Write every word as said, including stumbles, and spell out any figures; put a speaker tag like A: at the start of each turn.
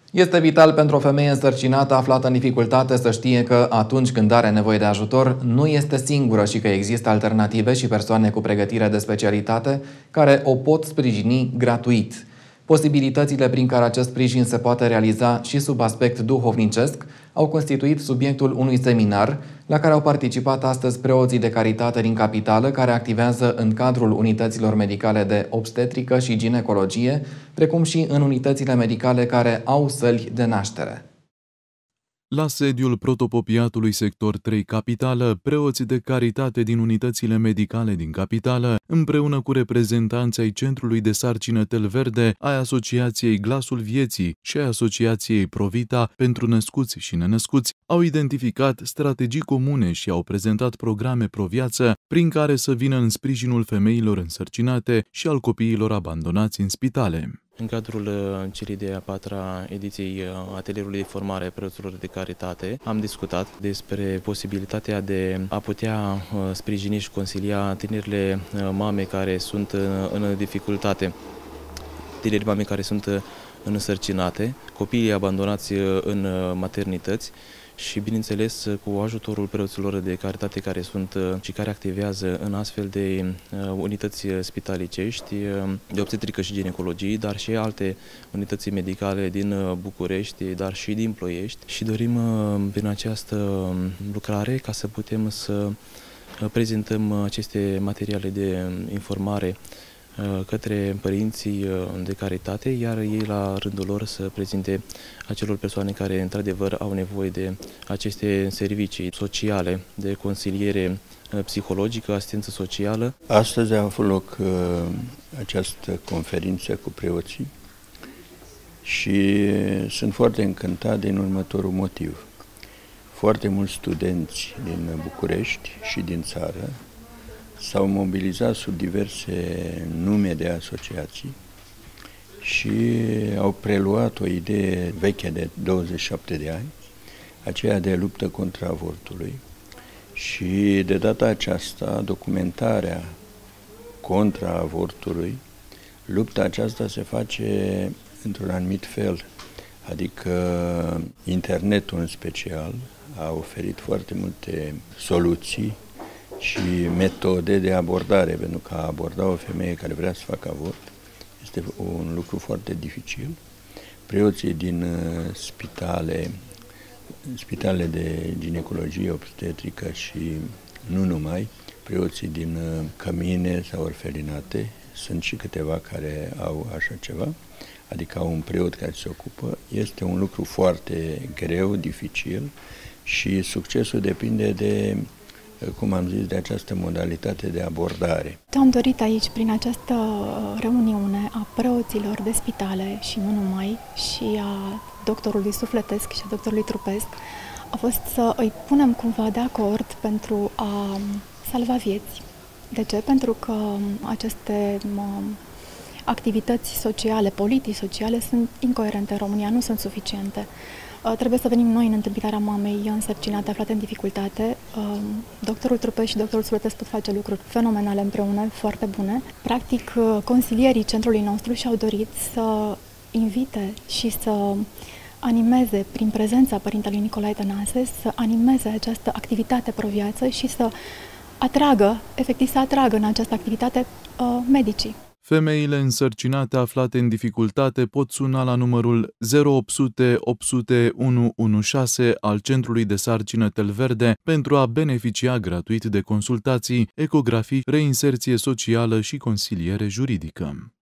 A: Este vital pentru o femeie însărcinată aflată în dificultate să știe că atunci când are nevoie de ajutor, nu este singură și că există alternative și persoane cu pregătire de specialitate care o pot sprijini gratuit. Posibilitățile prin care acest sprijin se poate realiza și sub aspect duhovnicesc au constituit subiectul unui seminar la care au participat astăzi preoții de caritate din capitală care activează în cadrul unităților medicale de obstetrică și ginecologie, precum și în unitățile medicale care au săli de naștere.
B: La sediul protopopiatului sector trei Capitală, preoții de caritate din unitățile medicale din capitală, împreună cu reprezentanții ai Centrului de Sarcină Tel Verde, ai Asociației Glasul Vieții și ai Asociației Provita pentru născuți și nenăscuți, au identificat strategii comune și au prezentat programe pro-viață prin care să vină în sprijinul femeilor însărcinate și al copiilor abandonați în spitale.
C: În cadrul celei de-a patra ediției atelierului de formare a preoților de caritate am discutat despre posibilitatea de a putea sprijini și consilia tinerile mame care sunt în dificultate, tineri mame care sunt însărcinate, copiii abandonați în maternități și, bineînțeles, cu ajutorul preoților de caritate care sunt și care activează în astfel de unități spitalicești, de obstetrică și ginecologie, dar și alte unități medicale din București, dar și din Ploiești. Și dorim prin această lucrare ca să putem să prezentăm aceste materiale de informare către părinții de caritate, iar ei la rândul lor să prezinte acelor persoane care într-adevăr au nevoie de aceste servicii sociale, de consiliere psihologică, asistență socială.
D: Astăzi a avut loc uh, această conferință cu preoții și sunt foarte încântat din următorul motiv. Foarte mulți studenți din București și din țară s-au mobilizat sub diverse nume de asociații și au preluat o idee veche de douăzeci și șapte de ani, aceea de luptă contra avortului. Și de data aceasta, documentarea contra avortului, lupta aceasta se face într-un anumit fel, adică internetul în special a oferit foarte multe soluții și metode de abordare, pentru că a aborda o femeie care vrea să facă avort este un lucru foarte dificil. Preoții din spitale, spitale de ginecologie, obstetrică și nu numai, preoții din cămine sau orfelinate, sunt și câteva care au așa ceva, adică au un preot care se ocupă. Este un lucru foarte greu, dificil și succesul depinde de, cum am zis, de această modalitate de abordare.
E: Ce-am dorit aici, prin această reuniune a preoților de spitale și nu numai, și a doctorului sufletesc și a doctorului trupesc, a fost să îi punem cumva de acord pentru a salva vieți. De ce? Pentru că aceste activități sociale, politici sociale, sunt incoerente în România, nu sunt suficiente. Trebuie să venim noi în întâmpinarea mamei însărcinate, aflate în dificultate. Doctorul trupesc și doctorul sufletesc pot face lucruri fenomenale împreună, foarte bune. Practic, consilierii centrului nostru și-au dorit să invite și să animeze, prin prezența părintelui Nicolae Tănase, să animeze această activitate pro-viață și să atragă, efectiv să atragă în această activitate medicii.
B: Femeile însărcinate aflate în dificultate pot suna la numărul zero opt sute opt sute unu unu șase al Centrului de Sarcină Tel Verde pentru a beneficia gratuit de consultații, ecografii, reinserție socială și consiliere juridică.